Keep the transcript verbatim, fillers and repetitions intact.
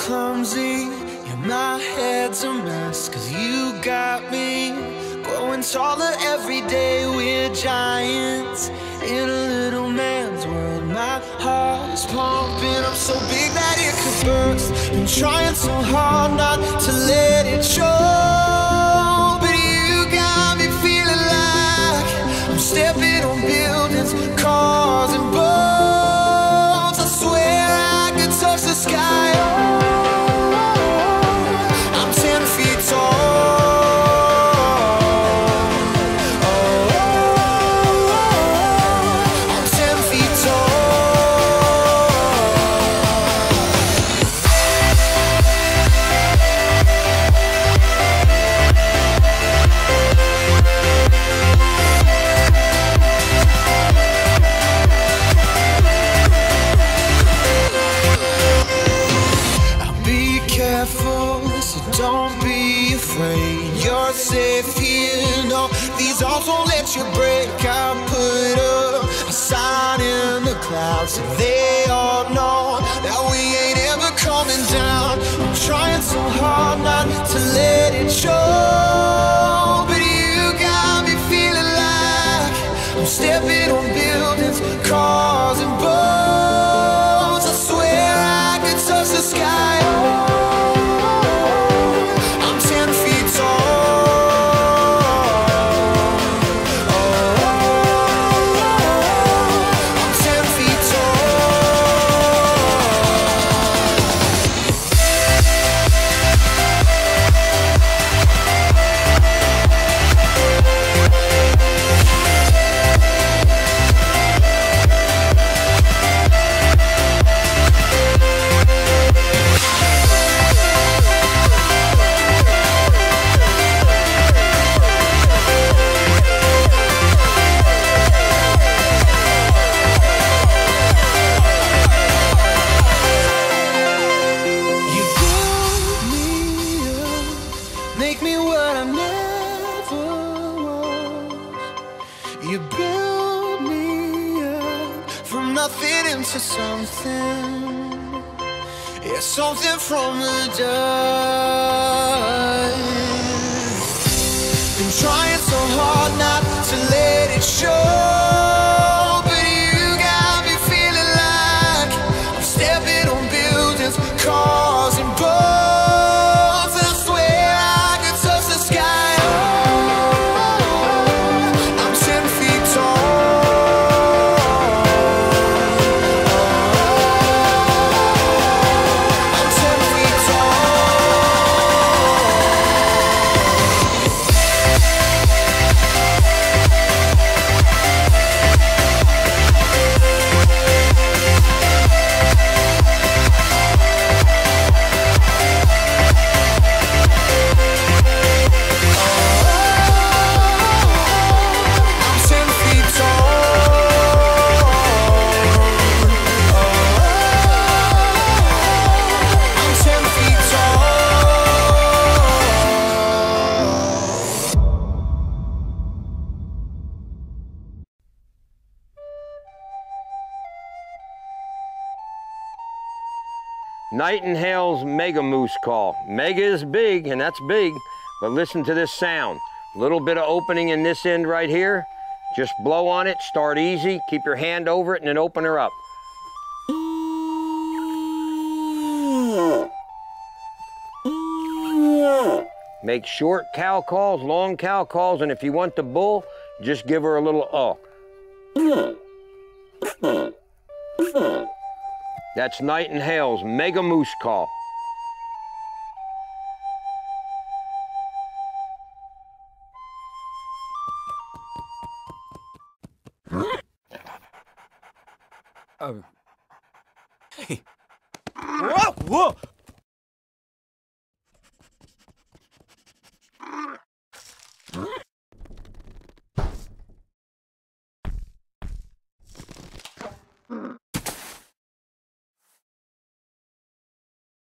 clumsy, yeah, my head's a mess, cause you got me growing taller every day. We're giants in a little man's world. My heart is pumping, I'm so big that it could burst. Been trying so hard not to let it show, but you got me feeling like I'm stepping on buildings, cars and boats. I swear I could touch the sky. I'm ten feet tall. So don't be afraid, you're safe here. No, these arms won't let you break. I put up a sign in the clouds so they all know that we ain't ever coming down. I'm trying so hard not to let it show, but you got me feeling like I'm stepping on buildings, cars and boats. I swear I could touch the sky. Make me what I never was. You build me up from nothing into something. Yeah, something from the dust. Been trying so hard not to let it show, but you got me feeling like I'm stepping on buildings, cars and boats. Nightingale's mega moose call. Mega is big, and that's big, but listen to this sound. Little bit of opening in this end right here. Just blow on it, start easy, keep your hand over it, and then open her up. Make short cow calls, long cow calls, and if you want the bull, just give her a little uh. That's Nightingale's mega moose call. Oh. Hey. Whoa! Whoa!